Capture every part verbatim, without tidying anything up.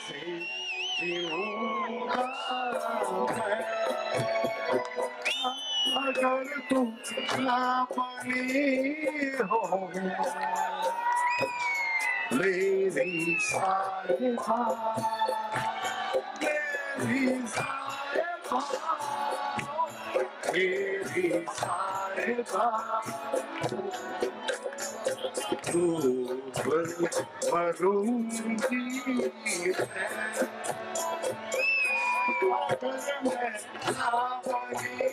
कैसे जीऊंगा मैं अगर तुम ना बनी हो मेरी साहिबा, मेरी साहिबा, मेरी साहिबा, तू मरूंगी अगर मैं ना बनी।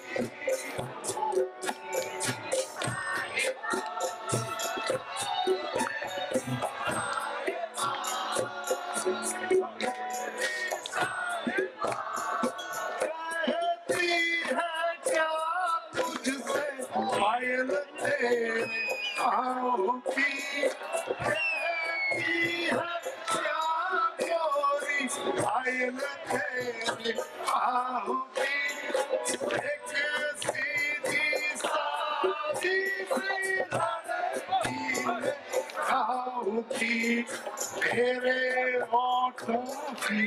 पायल तेरे पाँव की कहती है क्या गोरी, पायल तेरे पाँव की एक सीधी सादी सी लड़की है गाँव की, तेरे होठों की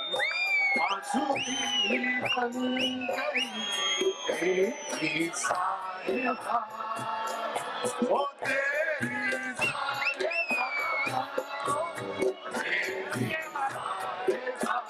बांसुरी बन गई तेरी साहिबा, ओ तेरी साहिबा, तेरी साहिबा,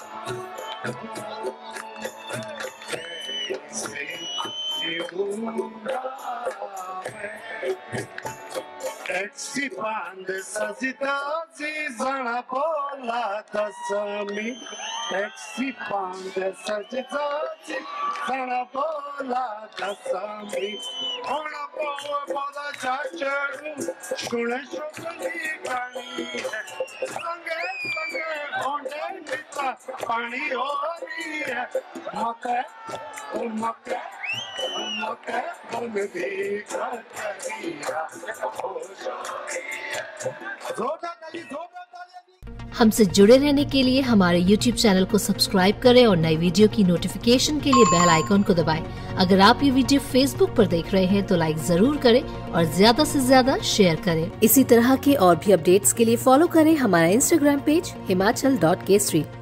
कैसे जीऊंगा मैं। टैक्सी बांध सजदा सी जणा बोला दसमी, टैक्सी बांध सजदा सी जणा बोला दसमी, होना पाव बोला चाचड़ू सुने शुक्ली पानी है, संगे संगे होने पिता पानी हो रही है, मके मके मके हम भी कर दिया हमसे जुड़े रहने के लिए हमारे यूट्यूब चैनल को सब्सक्राइब करें और नई वीडियो की नोटिफिकेशन के लिए बेल आइकॉन को दबाएं। अगर आप ये वीडियो फेसबुक पर देख रहे हैं तो लाइक जरूर करें और ज्यादा से ज्यादा शेयर करें। इसी तरह के और भी अपडेट्स के लिए फॉलो करें हमारा Instagram page Himachal dot Kesari.